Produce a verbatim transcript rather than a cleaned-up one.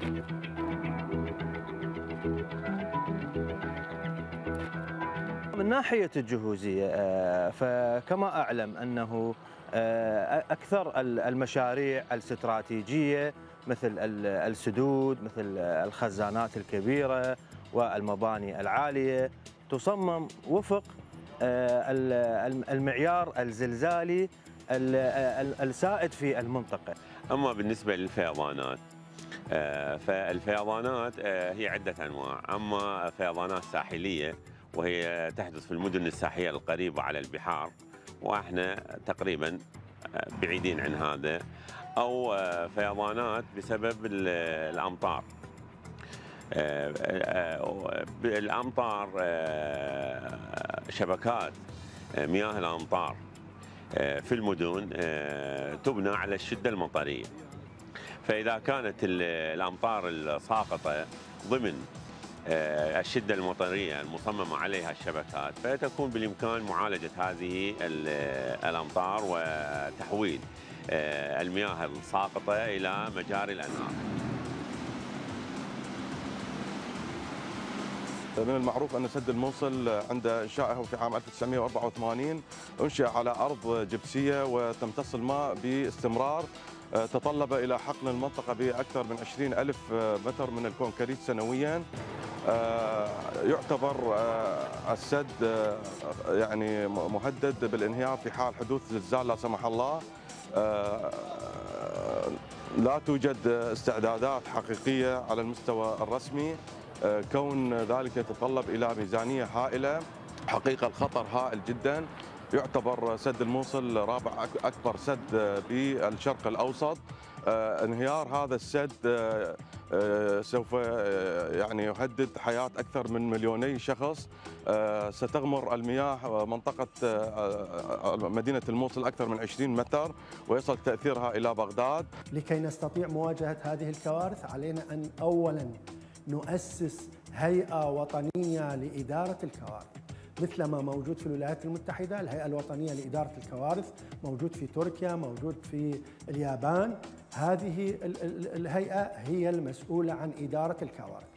من ناحية الجهوزية فكما أعلم أنه أكثر المشاريع الاستراتيجية مثل السدود، مثل الخزانات الكبيرة والمباني العالية تصمم وفق المعيار الزلزالي السائد في المنطقة. أما بالنسبة للفيضانات فالفيضانات هي عدة أنواع، أما فيضانات ساحلية وهي تحدث في المدن الساحلية القريبة على البحار، واحنا تقريبا بعيدين عن هذا، أو فيضانات بسبب الأمطار. الأمطار شبكات مياه الأمطار في المدن تبنى على الشدة المطرية، فإذا كانت الأمطار الساقطة ضمن الشدة المطرية المصممة عليها الشبكات، فتكون بالإمكان معالجة هذه الأمطار وتحويل المياه الساقطة إلى مجاري الأنهار. من المعروف أن سد الموصل عند إنشائه في عام ألف وتسعمئة وأربعة وثمانين أنشئ على أرض جبسية وتمتص الماء باستمرار، تطلب إلى حقن المنطقة بأكثر من عشرين ألف متر من الكونكريت سنويا. يعتبر السد يعني مهدد بالانهيار في حال حدوث زلزال لا سمح الله. لا توجد استعدادات حقيقية على المستوى الرسمي، كون ذلك يتطلب إلى ميزانية هائلة. حقيقة الخطر هائل جدا. يعتبر سد الموصل رابع أكبر سد بالشرق الأوسط. انهيار هذا السد سوف يعني يهدد حياة أكثر من مليوني شخص. ستغمر المياه منطقة مدينة الموصل أكثر من عشرين متر ويصل تأثيرها إلى بغداد. لكي نستطيع مواجهة هذه الكوارث علينا أن أولاً نؤسس هيئة وطنية لإدارة الكوارث، مثل ما موجود في الولايات المتحدة الهيئة الوطنية لإدارة الكوارث، موجود في تركيا، موجود في اليابان. هذه الهيئة هي المسؤولة عن إدارة الكوارث.